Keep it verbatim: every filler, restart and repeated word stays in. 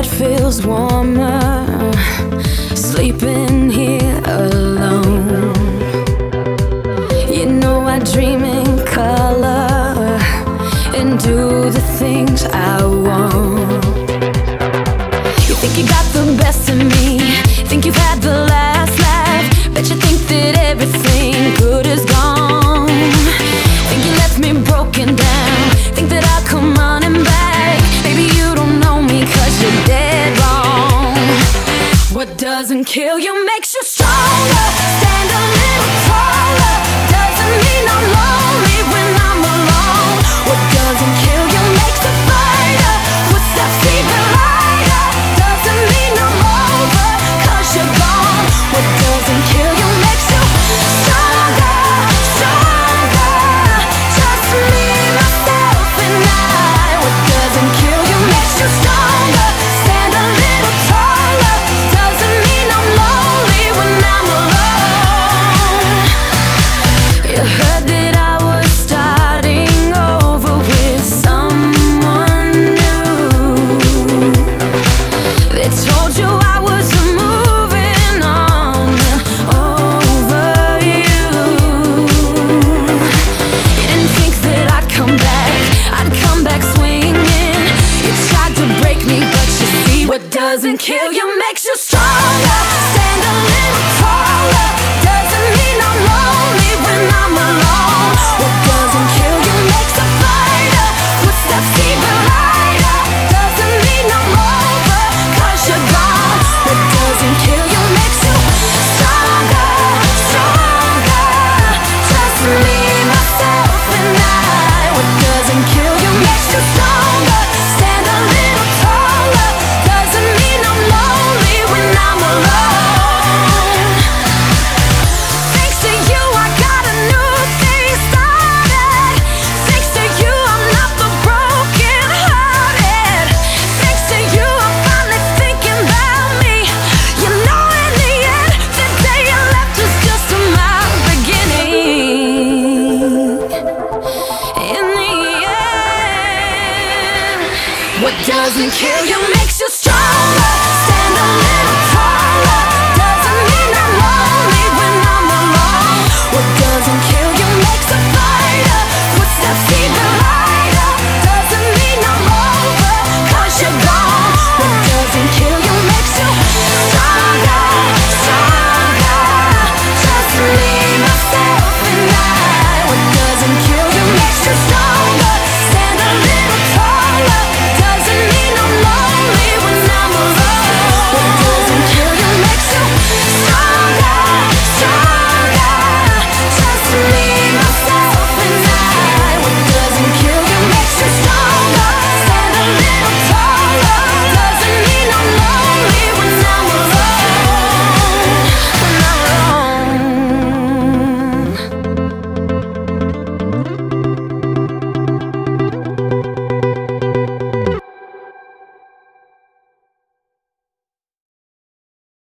bed feels warmer, sleeping here alone. You know I dream in color and do the things I want. You think you got the best of me, think you've had the last laugh, bet you think that everything good is gone. Think you left me broken down, think that I'll come running back. Baby, you don't know me cause you're dead wrong. What doesn't kill you makes you stronger. Stand a little taller. Doesn't mean I'm lonely when I'm alone. What doesn't kill you makes a fighter. Footsteps even lighter. Doesn't mean I'm over cause you're gone. What doesn't kill you makes you stronger, stronger. Just me, myself and I. What doesn't kill you makes you stronger. Stand a little taller. Doesn't mean I'm lonely when I'm alone. You heard that I was starting over with someone new. They told you I was moving on over you. You didn't think that I'd come back, I'd come back swinging. You tried to break me, but you see what doesn't kill you makes you stronger. Stand a little taller. Doesn't mean I'm lonely when I'm alone. What doesn't kill you makes a fighter. Footsteps even lighter. Doesn't mean I'm over cause you're gone. What doesn't kill you makes you stronger, stronger. Just me, myself and I. What doesn't kill you makes you stronger. Stand a little taller. Doesn't mean I'm lonely when I'm alone. Thanks to you I got a new thing started. Thanks to you I'm not the broken hearted. Thanks to you I'm finally thinking about me. You know in the end the day you left was just my beginning. In the end, what doesn't kill you